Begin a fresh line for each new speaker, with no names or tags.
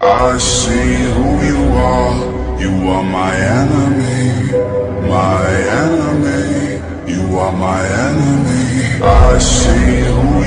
I see who you are. You are my enemy, my enemy. You are my enemy. I see who